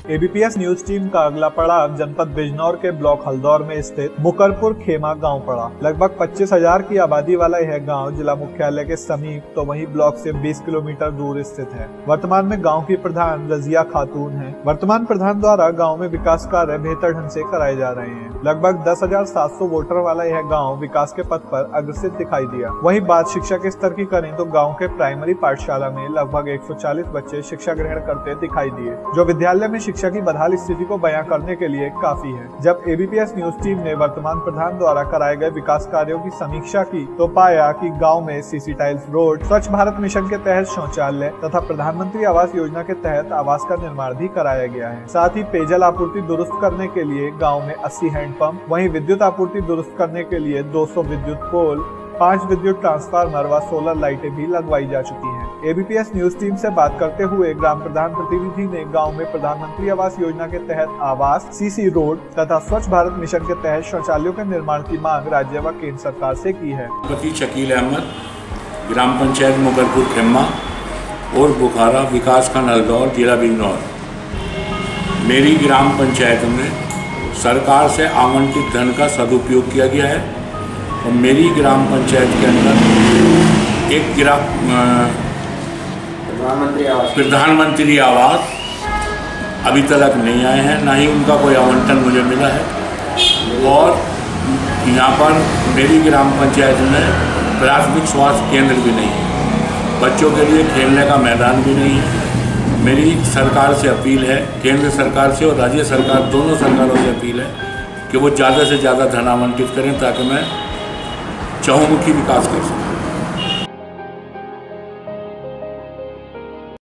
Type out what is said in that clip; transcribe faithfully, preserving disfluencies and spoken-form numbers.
ABPS news team का अगला पड़ाव जनपद बिजनौर के ब्लॉक हल्दौर में स्थित मुकरपुर खेमा गांव पड़ा। लगभग पच्चीस हजार की आबादी वाला यह गांव जिला मुख्यालय के समीप तो वहीं ब्लॉक से बीस किलोमीटर दूर स्थित है। वर्तमान में गांव की प्रधान रजिया खातून है। वर्तमान प्रधान द्वारा गांव में विकास कार्य बेहतर ढंग से कराए जा रहे हैं। लगभग दस हजार सात सौ वोटर वाला यह गाँव विकास के पथ पर अग्रसर दिखाई दिया। वहीं बात शिक्षा के स्तर की करें तो गाँव के प्राइमरी पाठशाला में लगभग एक सौ चालीस बच्चे शिक्षा ग्रहण करते दिखाई दिए, जो विद्यालय में शिक्षा की बदहाल स्थिति को बयां करने के लिए काफी है। जब एबीपीएस न्यूज टीम ने वर्तमान प्रधान द्वारा कराए गए विकास कार्यों की समीक्षा की तो पाया कि गांव में सीसी टाइल्स रोड, स्वच्छ भारत मिशन के तहत शौचालय तथा प्रधानमंत्री आवास योजना के तहत आवास का निर्माण भी कराया गया है। साथ ही पेयजल आपूर्ति दुरुस्त करने के लिए गाँव में अस्सी हैंडपंप, वहीं विद्युत आपूर्ति दुरुस्त करने के लिए दो सौ विद्युत पोल, पांच विद्युत ट्रांसफार्मर व सोलर लाइटें भी लगवाई जा चुकी हैं। एबीपीएस न्यूज टीम से बात करते हुए ग्राम प्रधान प्रतिनिधि ने गांव में प्रधानमंत्री आवास योजना के तहत आवास, सीसी रोड तथा स्वच्छ भारत मिशन के तहत शौचालयों के निर्माण की मांग राज्य व केंद्र सरकार से की है। शकील अहमद, ग्राम पंचायत मुकरपुर खेमा और बुखारा विकासखंड हल्दौर, जिला बिजनौर। मेरी ग्राम पंचायत में सरकार से आवंटित धन का सदुपयोग किया गया है और मेरी ग्राम पंचायत के अंदर एक ग्राम प्रधानमंत्री आवास प्रधानमंत्री आवास अभी तक नहीं आए हैं, ना ही उनका कोई आवंटन मुझे मिला है। और यहाँ पर मेरी ग्राम पंचायत में प्राथमिक स्वास्थ्य केंद्र भी नहीं है, बच्चों के लिए खेलने का मैदान भी नहीं है। मेरी सरकार से अपील है, केंद्र सरकार से और राज्य सरकार दोनों सरकारों से अपील है कि वो ज़्यादा से ज़्यादा धन आवंटित करें ताकि मैं चहुमुखी विकास कर सकूँ।